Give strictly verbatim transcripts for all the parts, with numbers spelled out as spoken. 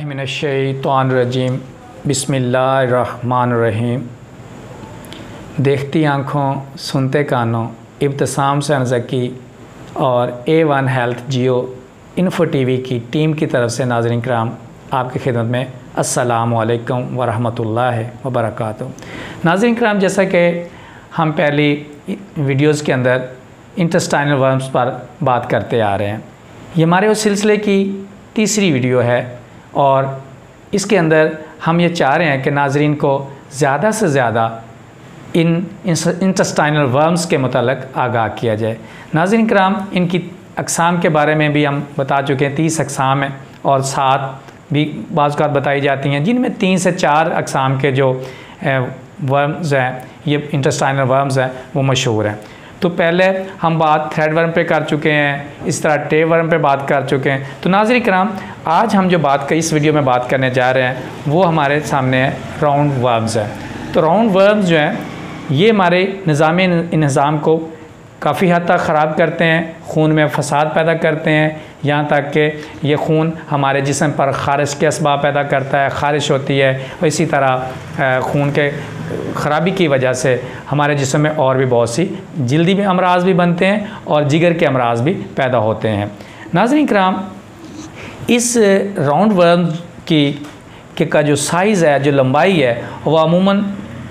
मिनश्शैतानिर्रजीम बिस्मिल्लाहिर्रहमानिर्रहीम। देखती आँखों सुनते कानों इब्तिसाम से अनज़की और A one health geo info TV की टीम की तरफ से नाज़रीन कराम आपकी खिदमत में अस्सलामु अलैकुम वरहमतुल्लाहि वबरकातुहू। नाज़रीन कराम, जैसा कि हम पहली वीडियोज़ के अंदर इंटेस्टाइनल वर्म्स पर बात करते आ रहे हैं, ये हमारे उस सिलसिले की तीसरी वीडियो है और इसके अंदर हम ये चाह रहे हैं कि नाज़रीन को ज़्यादा से ज़्यादा इन इंटेस्टाइनल वर्म्स के मुतालिक आगाह किया जाए। नाज़रीन कराम, इनकी अक़साम के बारे में भी हम बता चुके हैं, तीस अक़साम हैं और सात भी बाज़ औक़ात बताई जाती हैं, जिनमें तीन से चार अक़साम के जो वर्म्स हैं, ये इंटेस्टाइनल वर्म्स हैं, वो मशहूर हैं। तो पहले हम बात थ्रेड वर्म पे कर चुके हैं, इस तरह टे वर्म पे बात कर चुके हैं। तो नाज़रीन कराम, आज हम जो बात कर इस वीडियो में बात करने जा रहे हैं वो हमारे सामने है राउंड वर्म्स है। तो राउंड वर्म्स जो हैं ये हमारे निज़ामी निज़ाम को काफ़ी हद तक ख़राब करते हैं, खून में फसाद पैदा करते हैं, यहाँ तक कि ये खून हमारे जिस्म पर ख़ारिश के असबाब पैदा करता है, ख़ारिश होती है और इसी तरह खून के ख़राबी की वजह से हमारे जिस्म में और भी बहुत सी जल्दी में अमराज़ भी बनते हैं और जिगर के अमराज़ भी पैदा होते हैं। नाज़रीन कराम, इस राउंड वर्म की के का जो साइज़ है, जो लंबाई है, वह अमूमन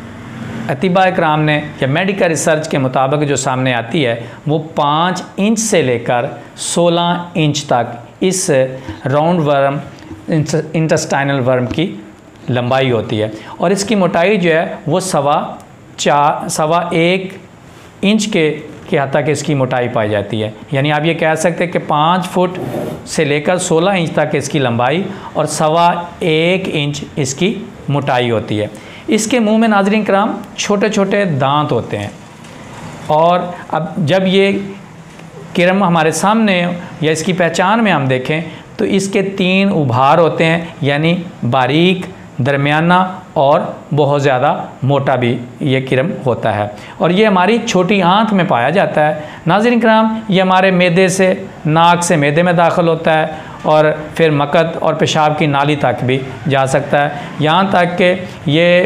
अतिबा इकराम ने या मेडिकल रिसर्च के मुताबिक जो सामने आती है वो पाँच इंच से लेकर सोलह इंच तक इस राउंड वर्म इंटेस्टाइनल वर्म की लंबाई होती है और इसकी मोटाई जो है वो सवा चार सवा एक इंच के के हद तक इसकी मोटाई पाई जाती है। यानी आप ये कह सकते हैं कि पाँच फुट से लेकर सोलह इंच तक इसकी लंबाई और सवा एक इंच इसकी मोटाई होती है। इसके मुंह में नाज़रीन कराम छोटे छोटे दांत होते हैं और अब जब ये किरम हमारे सामने या इसकी पहचान में हम देखें तो इसके तीन उभार होते हैं, यानी बारीक, दरमियाना और बहुत ज़्यादा मोटा भी ये किरम होता है और ये हमारी छोटी आंत में पाया जाता है। नाज़रीन कराम, ये हमारे मैदे से नाक से मैदे में दाखिल होता है और फिर मकत और पेशाब की नाली तक भी जा सकता है। यहाँ तक कि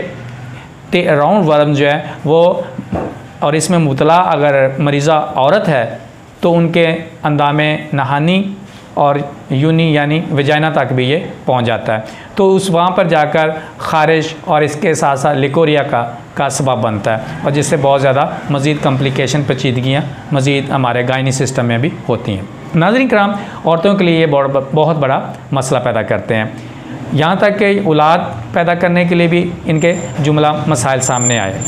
ये राउंड वर्म जो है वो और इसमें मुबतला अगर मरीज़ा औरत है तो उनके अंदामे नहानी और यूनी यानी वजाइना तक भी ये पहुँच जाता है, तो उस वहाँ पर जाकर ख़ारिश और इसके साथ साथ लिकोरिया का का सबब बनता है और जिससे बहुत ज़्यादा मज़ीद कम्प्लिकेशन पेचीदगियाँ मज़ीद हमारे गायनी सिस्टम में भी होती हैं। नाज़रीन कराम, औरतों के लिए ये बहुत बड़ा मसला पैदा करते हैं, यहाँ तक कि औलाद पैदा करने के लिए भी इनके जुमला मसाइल सामने आए।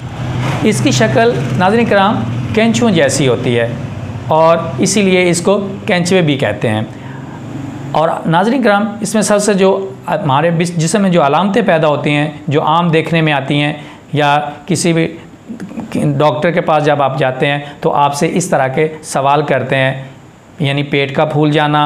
इसकी शक्ल नाज़रीन कराम कैंचुओं जैसी होती है और इसीलिए इसको कैंचुए भी कहते हैं। और नाज़रीन कराम, इसमें सबसे जो हमारे जिस्म में जो अलामतें पैदा होती हैं, जो आम देखने में आती हैं या किसी भी डॉक्टर के पास जब आप जाते हैं तो आपसे इस तरह के सवाल करते हैं, यानी पेट का फूल जाना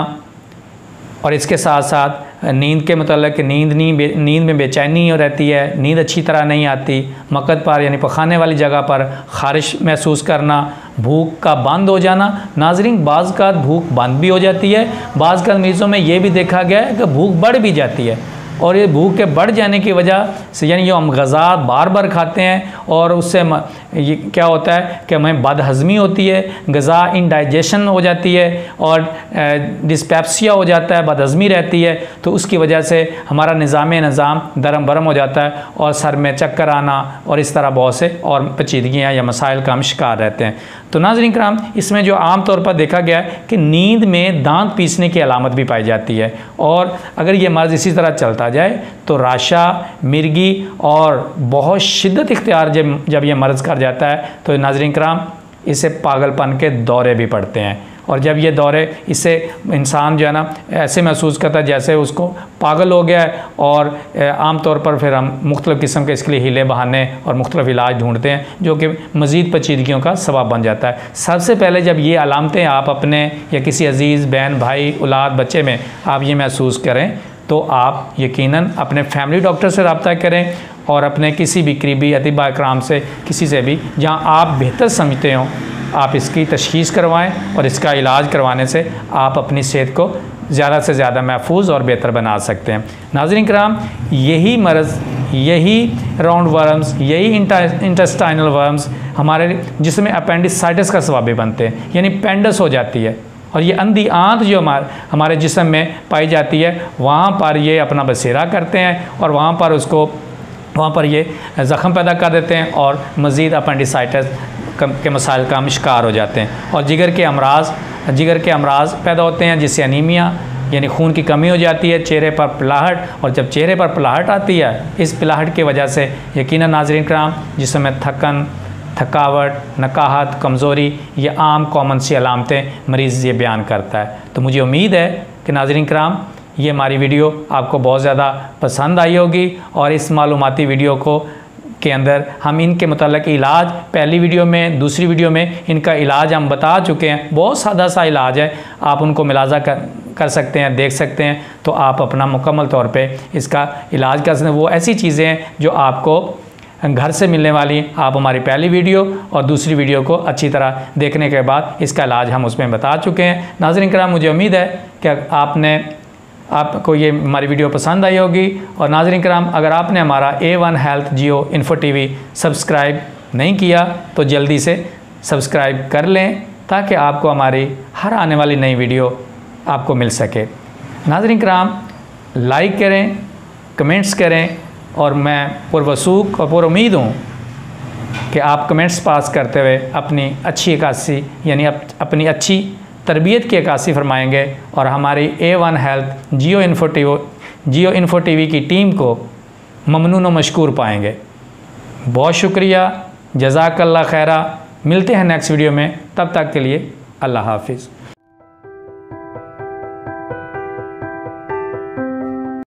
और इसके साथ साथ नींद के मतलब नींद नहीं नींद में बेचैनी रहती है, नींद अच्छी तरह नहीं आती, मकद पर यानी पखाने वाली जगह पर ख़ारिश महसूस करना, भूख का बंद हो जाना। नाज़रीन, बाज़ का भूख बंद भी हो जाती है, बाज़ का मरीज़ों में ये भी देखा गया है कि भूख बढ़ भी जाती है और ये भूख के बढ़ जाने की वजह से यानी जो हम ग़ज़ा बार बार खाते हैं और उससे ये क्या होता है कि हमें बदहज़मी होती है, ग़ज़ा इंडाइजेशन हो जाती है और डिस्पेप्सिया हो जाता है, बदहज़मी रहती है, तो उसकी वजह से हमारा निज़ाम निज़ाम दरम बरम हो जाता है और सर में चक्कर आना और इस तरह बहुत से और पेचीदगियाँ या मसाइल का हम शिकार रहते हैं। तो नाज़रीन कराम, इसमें जो आम तौर पर देखा गया है कि नींद में दांत पीसने की अलामत भी पाई जाती है और अगर ये मर्ज़ इसी तरह चलता जाए तो राशा, मिर्गी और बहुत शिद्दत इख्तियार जब जब ये मर्ज़ कर जाता है तो नाज़रीन कराम इसे पागलपन के दौरे भी पड़ते हैं और जब ये दौरे इससे इंसान जो है ना ऐसे महसूस करता है जैसे उसको पागल हो गया है और आम तौर पर फिर हम मुख्तलिफ़ किस्म के इसके लिए हीले बहाने और मुख्तलिफ़ इलाज ढूंढते हैं जो कि मज़ीद पेचीदगियों का सबब बन जाता है। सबसे पहले जब ये अलामतें आप अपने या किसी अज़ीज़ बहन, भाई, औलाद, बच्चे में आप ये महसूस करें तो आप यकीनन अपने फैमिली डॉक्टर से रब्ता करें और अपने किसी भी करीबी अतिबा इकराम से, किसी से भी जहाँ आप बेहतर समझते हो, आप इसकी तशख़ीस करवाएं और इसका इलाज करवाने से आप अपनी सेहत को ज़्यादा से ज़्यादा महफूज और बेहतर बना सकते हैं। नाज़रीन कराम, यही मर्ज़, यही राउंड वर्म्स, यही इंटेस्टाइनल वर्म्स हमारे जिस्म में अपेंडिसाइटिस का सबब बनते हैं, यानी पेंडस हो जाती है। और ये अंधी आंत जो हमारे हमारे जिस्म में पाई जाती है, वहाँ पर ये अपना बसेरा करते हैं और वहाँ पर उसको वहाँ पर ये ज़ख़म पैदा कर देते हैं और मज़ीद अपेंडिसाइटिस के मसाइल का हम शिकार हो जाते हैं। और जिगर के अमराज जिगर के अमराज पैदा होते हैं, जिससे अनीमिया यानी खून की कमी हो जाती है, चेहरे पर पिलाहट, और जब चेहरे पर पिलाहट आती है, इस पिलाहट की वजह से यकीनन नाज़रीन कराम जिसमें थकन, थकावट, नकाहत, कमज़ोरी, ये आम कॉमन सी अलामतें मरीज़ ये बयान करता है। तो मुझे उम्मीद है कि नाज़रीन कराम ये हमारी वीडियो आपको बहुत ज़्यादा पसंद आई होगी, और इस मालूमाती वीडियो को के अंदर हम इनके मुताल्लिक़ इलाज, पहली वीडियो में, दूसरी वीडियो में इनका इलाज हम बता चुके हैं। बहुत सादा सा इलाज है, आप उनको मुलाज़ा कर कर सकते हैं, देख सकते हैं, तो आप अपना मुकम्मल तौर पे इसका इलाज कर सकते हैं। वो ऐसी चीज़ें हैं जो आपको घर से मिलने वाली, आप हमारी पहली वीडियो और दूसरी वीडियो को अच्छी तरह देखने के बाद इसका इलाज हम उसमें बता चुके हैं। नाज़रीन कराम, मुझे उम्मीद है कि आपने आपको ये हमारी वीडियो पसंद आई होगी। और नाज़रीन कराम, अगर आपने हमारा A one health geo info TV subscribe नहीं किया तो जल्दी से सब्सक्राइब कर लें, ताकि आपको हमारी हर आने वाली नई वीडियो आपको मिल सके। नाज़रीन कराम, लाइक करें, कमेंट्स करें, और मैं पुरवसूख और पुर उम्मीद हूँ कि आप कमेंट्स पास करते हुए अपनी अच्छी अक्कासी यानी अप, अपनी अच्छी तरबियत की अक्कासी फरमाएंगे, और हमारी A one health geo info TV geo info TV की टीम को ममनून व मशकूर पाएंगे। बहुत शुक्रिया, जज़ाकल्लाह खैरा। मिलते हैं नेक्स्ट वीडियो में, तब तक के लिए अल्लाह हाफिज़।